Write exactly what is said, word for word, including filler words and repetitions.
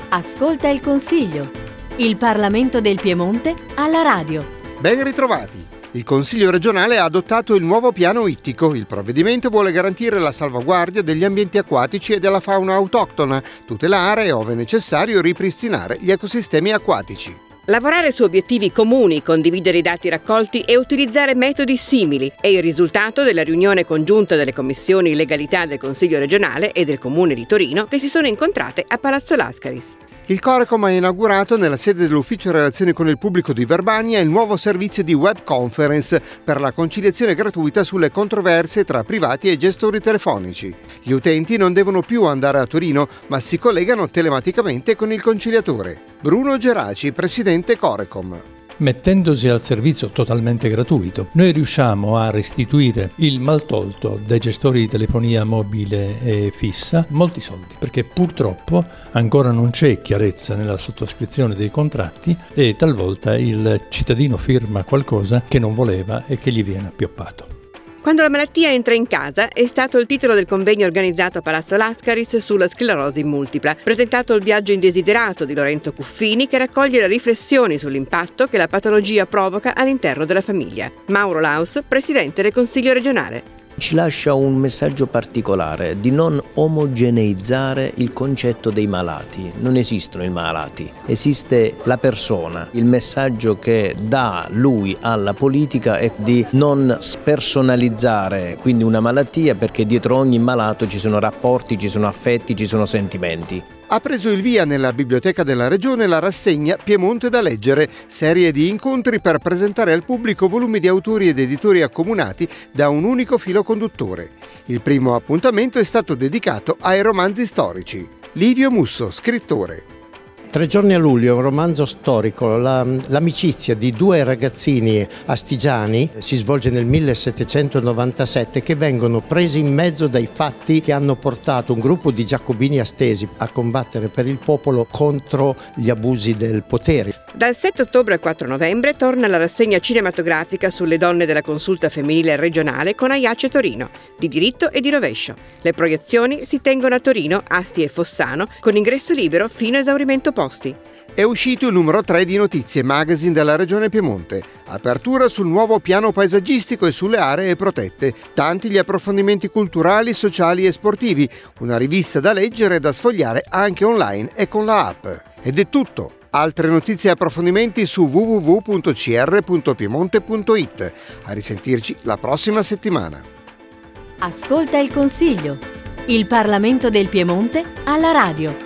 Ascolta il Consiglio. Il Parlamento del Piemonte alla radio. Ben ritrovati. Il Consiglio regionale ha adottato il nuovo piano ittico. Il provvedimento vuole garantire la salvaguardia degli ambienti acquatici e della fauna autoctona, tutelare e, ove necessario, ripristinare gli ecosistemi acquatici. Lavorare su obiettivi comuni, condividere i dati raccolti e utilizzare metodi simili è il risultato della riunione congiunta delle commissioni legalità del Consiglio regionale e del Comune di Torino che si sono incontrate a Palazzo Lascaris. Il Corecom ha inaugurato nella sede dell'Ufficio Relazioni con il Pubblico di Verbania il nuovo servizio di web conference per la conciliazione gratuita sulle controversie tra privati e gestori telefonici. Gli utenti non devono più andare a Torino, ma si collegano telematicamente con il conciliatore. Bruno Geraci, presidente Corecom. Mettendosi al servizio totalmente gratuito, noi riusciamo a restituire il maltolto dai gestori di telefonia mobile e fissa molti soldi, perché purtroppo ancora non c'è chiarezza nella sottoscrizione dei contratti e talvolta il cittadino firma qualcosa che non voleva e che gli viene appioppato. Quando la malattia entra in casa è stato il titolo del convegno organizzato a Palazzo Lascaris sulla sclerosi multipla, presentato il viaggio indesiderato di Lorenzo Cuffini che raccoglie le riflessioni sull'impatto che la patologia provoca all'interno della famiglia. Mauro Laus, presidente del Consiglio regionale. Ci lascia un messaggio particolare di non omogeneizzare il concetto dei malati. Non esistono i malati, esiste la persona. Il messaggio che dà lui alla politica è di non spersonalizzare quindi una malattia, perché dietro ogni malato ci sono rapporti, ci sono affetti, ci sono sentimenti. Ha preso il via nella Biblioteca della Regione la rassegna Piemonte da leggere, serie di incontri per presentare al pubblico volumi di autori ed editori accomunati da un unico filo conduttore. Il primo appuntamento è stato dedicato ai romanzi storici. Livio Musso, scrittore. Tre giorni a luglio, un romanzo storico, la, l'amicizia di due ragazzini astigiani si svolge nel millesettecentonovantasette che vengono presi in mezzo dai fatti che hanno portato un gruppo di giacobini astesi a combattere per il popolo contro gli abusi del potere. Dal sette ottobre al quattro novembre torna la rassegna cinematografica sulle donne della consulta femminile regionale con Aiace Torino, di diritto e di rovescio. Le proiezioni si tengono a Torino, Asti e Fossano, con ingresso libero fino a esaurimento posti. È uscito il numero tre di Notizie Magazine della Regione Piemonte. Apertura sul nuovo piano paesaggistico e sulle aree protette. Tanti gli approfondimenti culturali, sociali e sportivi. Una rivista da leggere e da sfogliare anche online e con la app. Ed è tutto. Altre notizie e approfondimenti su w w w punto c r punto piemonte punto i t. A risentirci la prossima settimana. Ascolta il Consiglio. Il Parlamento del Piemonte alla radio.